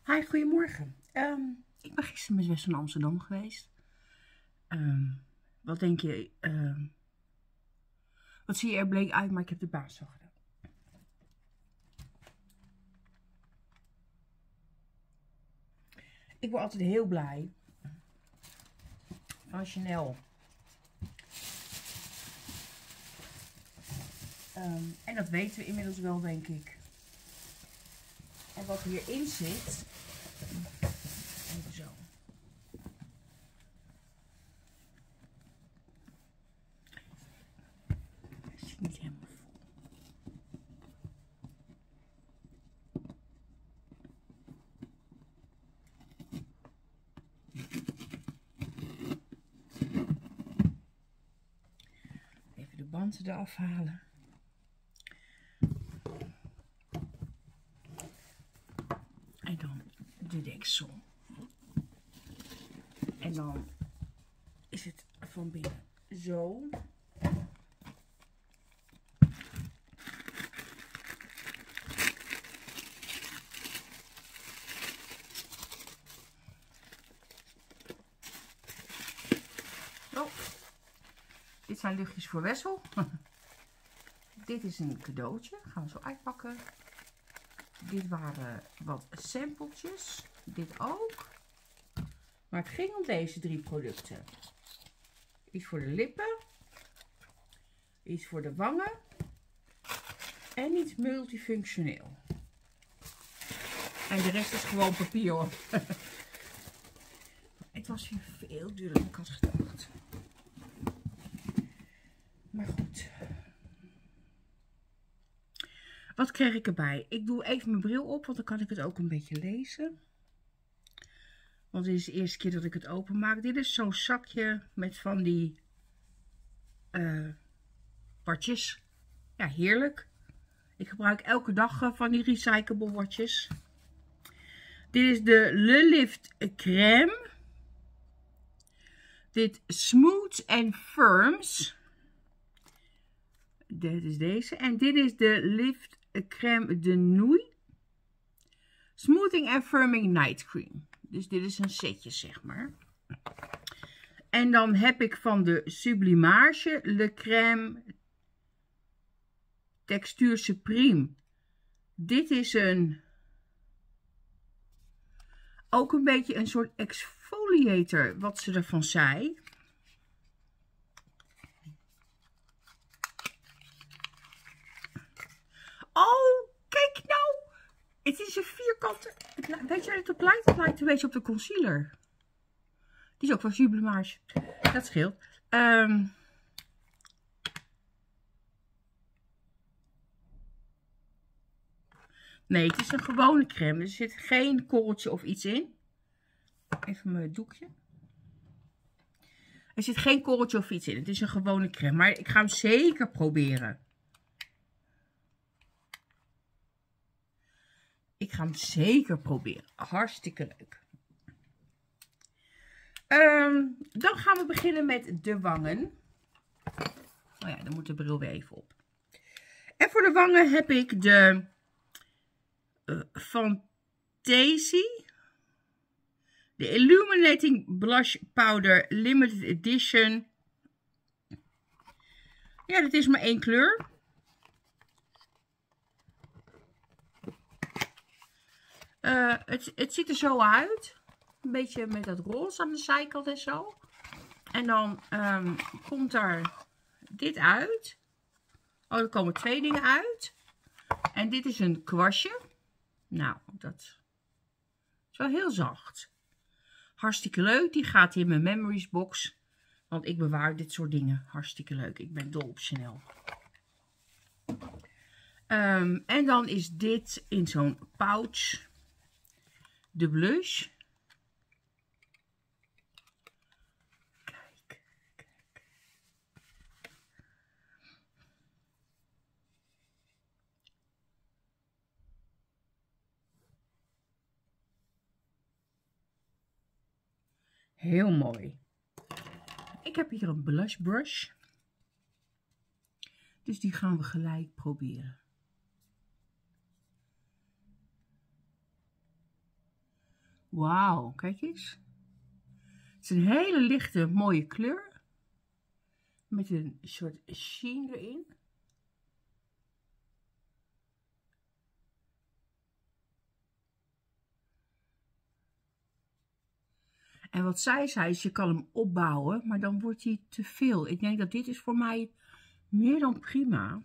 Hi, goedemorgen. Ik ben gisteren met West van Amsterdam geweest. Wat denk je? Wat zie je er bleek uit, maar ik heb de baas al gedaan. Ik word altijd heel blij van Chanel. En dat weten we inmiddels wel, denk ik. En wat hierin zit. Even zo. Het zit niet helemaal vol. Even de banden eraf halen. En dan de deksel. En dan is het van binnen zo. Zo. Dit zijn luchtjes voor Wessel. Dit is een cadeautje. Gaan we zo uitpakken. Dit waren wat sampletjes. Dit ook. Maar het ging om deze 3 producten. Iets voor de lippen. Iets voor de wangen. En iets multifunctioneel. En de rest is gewoon papier hoor. Het was hier veel duurder dan ik had gedacht. Maar goed. Wat kreeg ik erbij? Ik doe even mijn bril op, want dan kan ik het ook een beetje lezen. Want dit is de eerste keer dat ik het openmaak. Dit is zo'n zakje met van die watjes. Ja, heerlijk. Ik gebruik elke dag van die recyclable watjes. Dit is de Le Lift Crème. Dit Smooth and Firms. Dit is deze. En dit is de Lift Crème de Nuit. Smoothing and Firming Night Cream. Dus dit is een setje, zeg maar. En dan heb ik van de Sublimage Le Crème Textuur Supreme. Dit is ook een beetje een soort exfoliator, wat ze ervan zei. Oh, kijk nou. Het is een vierkante. Weet je wat het lijkt? Het lijkt een beetje op de concealer. Die is ook van Sublimage. Dat scheelt. Nee, het is een gewone crème. Er zit geen korreltje of iets in. Even mijn doekje. Er zit geen korreltje of iets in. Het is een gewone crème. Maar ik ga hem zeker proberen. Ik ga hem zeker proberen. Hartstikke leuk. Dan gaan we beginnen met de wangen. Oh ja, dan moet de bril weer even op. En voor de wangen heb ik de Fantasy. De Illuminating Blush Powder Limited Edition. Ja, dit is maar 1 kleur. Het ziet er zo uit. Een beetje met dat roze aan de zijkant en zo. En dan komt er dit uit. Oh, er komen 2 dingen uit. En dit is een kwastje. Nou, dat is wel heel zacht. Hartstikke leuk. Die gaat in mijn memories box. Want ik bewaar dit soort dingen. Hartstikke leuk. Ik ben dol op Chanel. En dan is dit in zo'n pouch. De blush. Kijk, kijk. Heel mooi. Ik heb hier een blush brush. Dus die gaan we gelijk proberen. Wauw, kijk eens. Het is een hele lichte, mooie kleur. Met een soort sheen erin. En wat zij zei is, je kan hem opbouwen, maar dan wordt hij te veel. Ik denk dat dit is voor mij meer dan prima.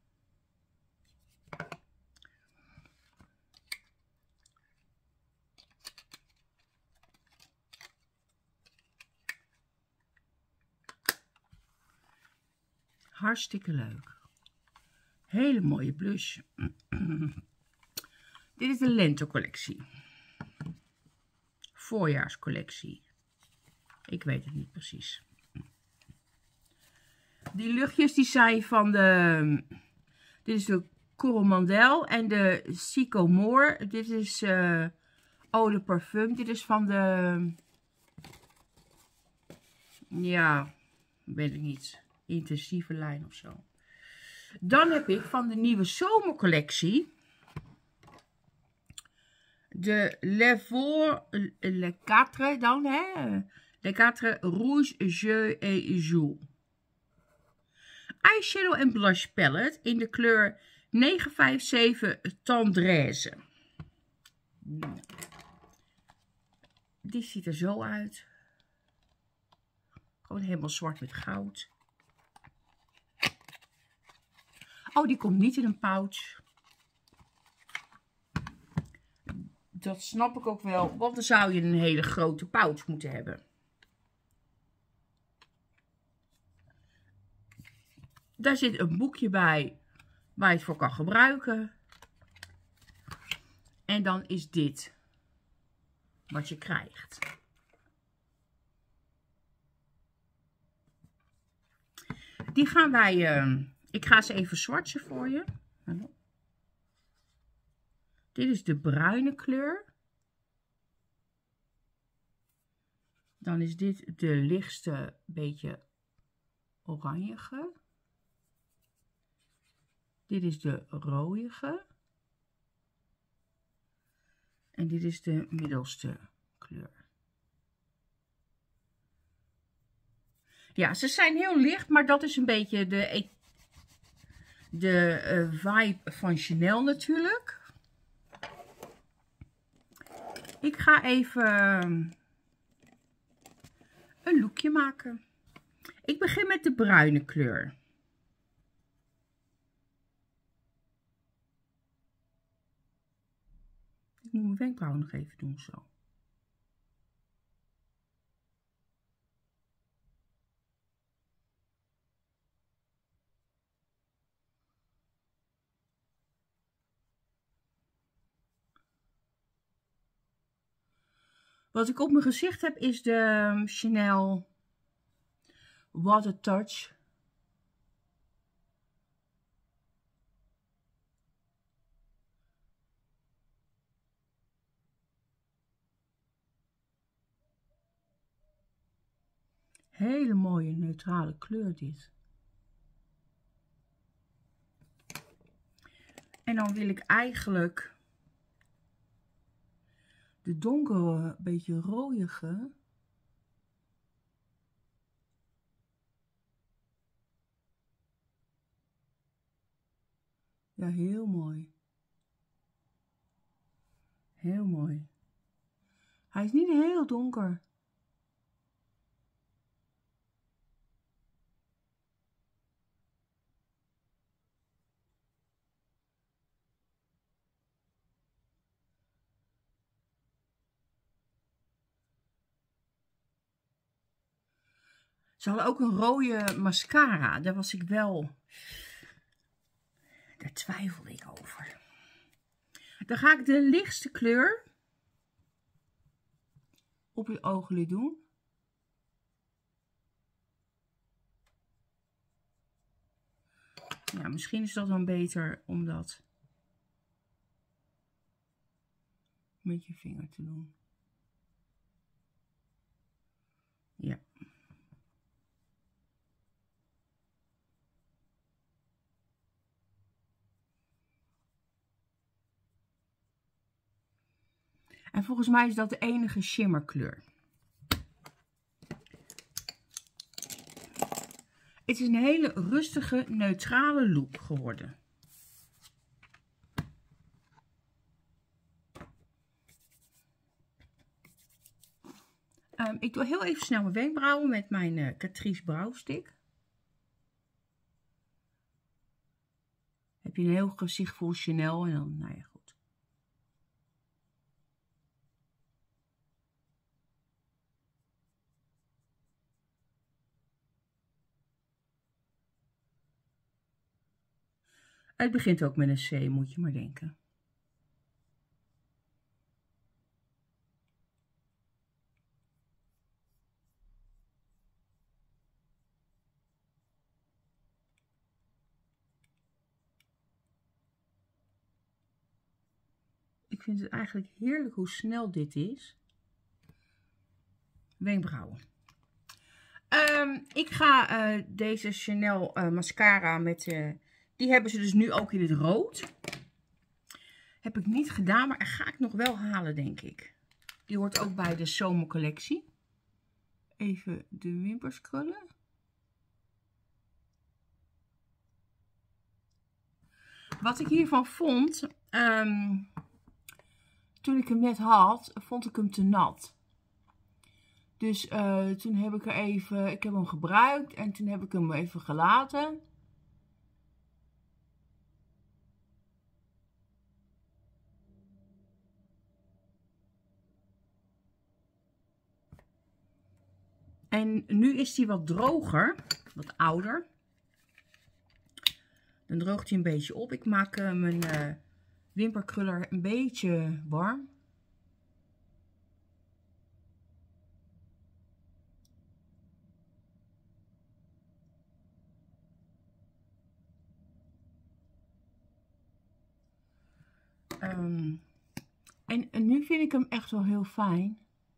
Hartstikke leuk. Hele mooie blush. Dit is de lentecollectie. Voorjaarscollectie. Ik weet het niet precies. Die luchtjes die zijn van de... Dit is de Coromandel en de Sycomore. Dit is Eau de Parfum. Dit is van de... Ja, weet ik niet. Intensieve lijn of zo. Dan heb ik van de nieuwe zomercollectie de Le Quatre dan, hè? Le Quatre Rouge Jeu et Jour. Eyeshadow en blush palette in de kleur 957 Tendresse. Die ziet er zo uit. Gewoon helemaal zwart met goud. Oh, die komt niet in een pouch. Dat snap ik ook wel, want dan zou je een hele grote pouch moeten hebben. Daar zit een boekje bij waar je het voor kan gebruiken. En dan is dit wat je krijgt. Die gaan wij... ik ga ze even swatchen voor je. Dit is de bruine kleur. Dan is dit de lichtste beetje oranjige. Dit is de roodige. En dit is de middelste kleur. Ja, ze zijn heel licht, maar dat is een beetje de vibe van Chanel natuurlijk. Ik ga even een lookje maken. Ik begin met de bruine kleur. Ik moet mijn wenkbrauwen nog even doen zo. Wat ik op mijn gezicht heb is de Chanel Water Touch. Hele mooie neutrale kleur dit. En dan wil ik eigenlijk de donkere, beetje rooige. Ja, heel mooi. Heel mooi. Hij is niet heel donker. Ze hadden ook een rode mascara. Daar was ik wel... Daar twijfelde ik over. Dan ga ik de lichtste kleur op je ooglid doen. Ja, misschien is dat dan beter om dat met je vinger te doen. Ja. En volgens mij is dat de enige shimmerkleur. Het is een hele rustige, neutrale look geworden. Ik doe heel even snel mijn wenkbrauwen met mijn Catrice Brouwstick. Heb je een heel gezicht vol Chanel en dan, nou ja, goed. Het begint ook met een C, moet je maar denken. Ik vind het eigenlijk heerlijk hoe snel dit is. Wenkbrauwen. Ik ga deze Chanel mascara met... die hebben ze dus nu ook in het rood. Heb ik niet gedaan, maar ga ik nog wel halen, denk ik. Die hoort ook bij de zomercollectie. Even de wimpers krullen. Wat ik hiervan vond... toen ik hem net had, vond ik hem te nat. Dus toen heb ik ik heb hem gebruikt en toen heb ik hem even gelaten. En nu is hij wat droger, wat ouder. Dan droogt hij een beetje op. Ik maak mijn wimperkruller een beetje warm. En nu vind ik hem echt wel heel fijn.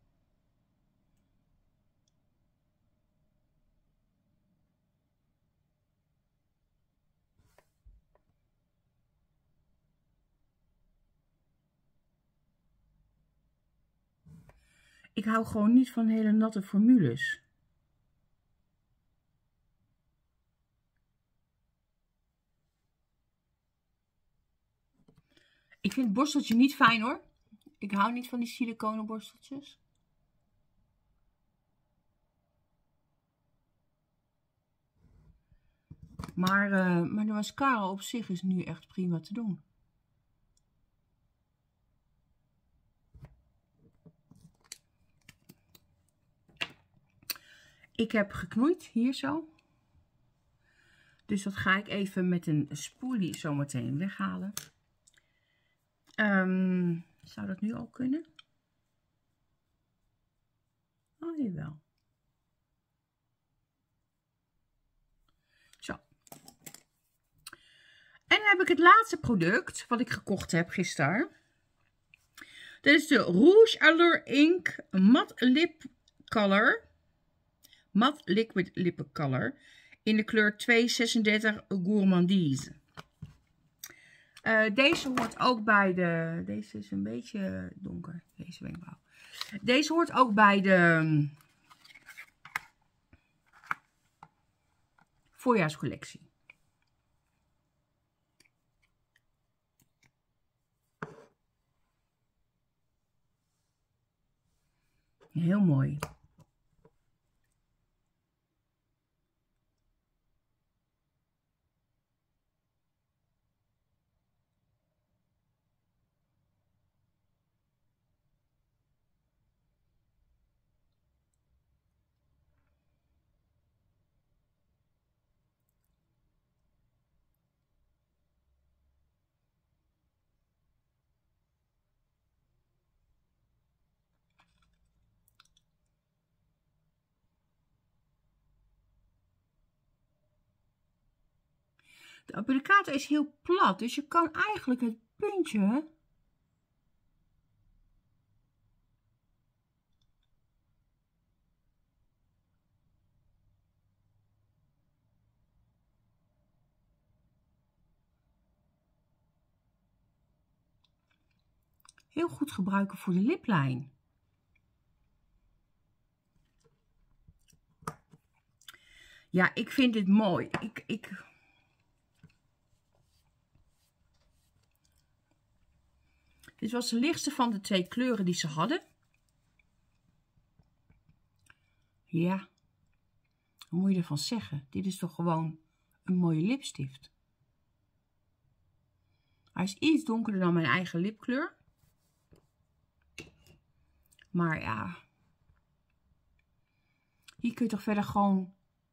Ik hou gewoon niet van hele natte formules. Ik vind het borsteltje niet fijn hoor. Ik hou niet van die siliconen borsteltjes. Maar de mascara op zich is nu echt prima te doen. Ik heb geknoeid hier zo. Dus dat ga ik even met een spoelie zometeen weghalen. Zou dat nu al kunnen? Oh, jawel. Zo. En dan heb ik het laatste product wat ik gekocht heb gisteren. Dit is de Rouge Allure Ink Matte Lip Color. Matte Liquid Lip Color. In de kleur 236 Gourmandise. Deze hoort ook bij de... Deze is een beetje donker. Deze wenkbrauw. Deze hoort ook bij de... voorjaarscollectie. Heel mooi. De applicator is heel plat, dus je kan eigenlijk het puntje heel goed gebruiken voor de liplijn. Ja, ik vind dit mooi. Dit was de lichtste van de 2 kleuren die ze hadden. Ja, wat moet je ervan zeggen? Dit is toch gewoon een mooie lipstift. Hij is iets donkerder dan mijn eigen lipkleur. Maar ja, hier kun je toch verder gewoon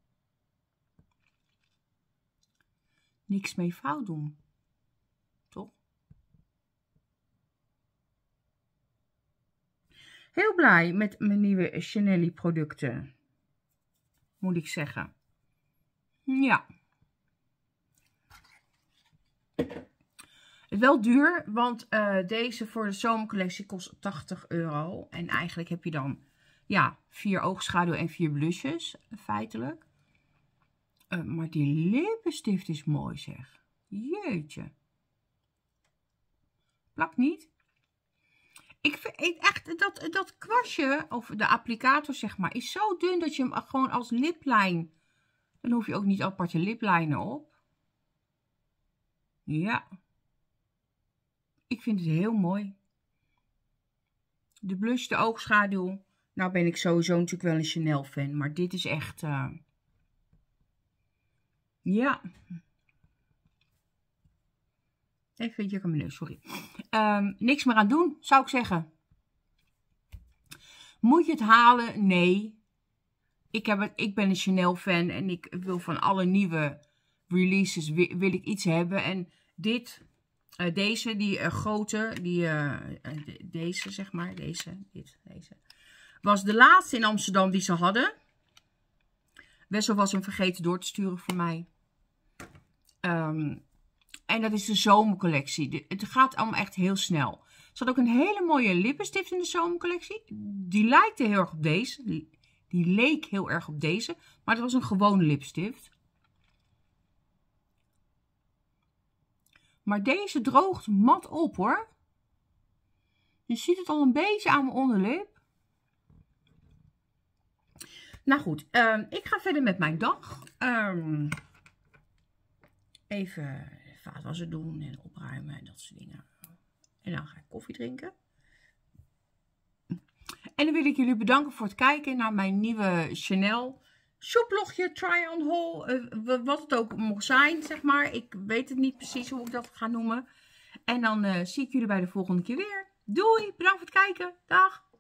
niks mee fout doen. Toch? Heel blij met mijn nieuwe Chanel producten. Moet ik zeggen. Ja. Wel duur, want deze voor de zomercollectie kost €80. En eigenlijk heb je dan, ja, 4 oogschaduw en 4 blushes, feitelijk. Maar die lippenstift is mooi, zeg. Jeetje. Plakt niet. Ik vind echt, dat kwastje, of de applicator, zeg maar, is zo dun dat je hem gewoon als liplijn... Dan hoef je ook niet aparte liplijnen op. Ja. Ik vind het heel mooi. De blush, de oogschaduw. Nou ben ik sowieso natuurlijk wel een Chanel fan. Maar dit is echt... Ja. Even je aan mijn neus, sorry. Niks meer aan doen, zou ik zeggen. Moet je het halen? Nee. Ik ben een Chanel fan en ik wil van alle nieuwe releases wil ik iets hebben. En deze, die grote, deze zeg maar, deze, was de laatste in Amsterdam die ze hadden. Wessel was hem vergeten door te sturen voor mij. En dat is de zomercollectie. Het gaat allemaal echt heel snel. Ze had ook een hele mooie lippenstift in de zomercollectie. Die lijkt heel erg op deze. Die leek heel erg op deze. Maar het was een gewone lipstift. Maar deze droogt mat op, hoor. Je ziet het al een beetje aan mijn onderlip. Nou goed, ik ga verder met mijn dag. Even vaatwassen doen en opruimen en dat soort dingen. En dan ga ik koffie drinken. En dan wil ik jullie bedanken voor het kijken naar mijn nieuwe Chanel shoplogje, try-on haul. Wat het ook mocht zijn, zeg maar. Ik weet het niet precies hoe ik dat ga noemen. En dan zie ik jullie bij de volgende keer weer. Doei, bedankt voor het kijken. Dag.